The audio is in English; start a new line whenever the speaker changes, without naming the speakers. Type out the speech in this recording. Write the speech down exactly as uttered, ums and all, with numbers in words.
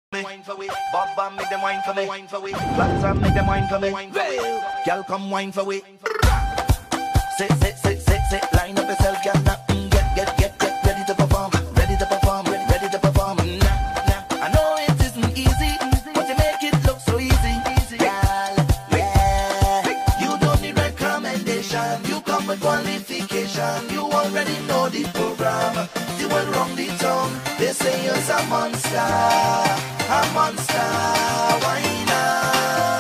Wine for we, Bob Bam make them wine for me. Wine for we, Blackson make them wine for me. Girl come wine for we. Sit, sit, sit, sit, sit. Line up yourself, girl. Now mm, get, get, get, get ready to perform. Ready to perform. Ready, ready to perform. Nah, nah. I know it isn't easy, but you make it look so easy, easy. Girl, yeah. You don't need recommendation. You come with qualification. You already know the program. You went wrong the tongue. They say you're a monster. A monster, why not?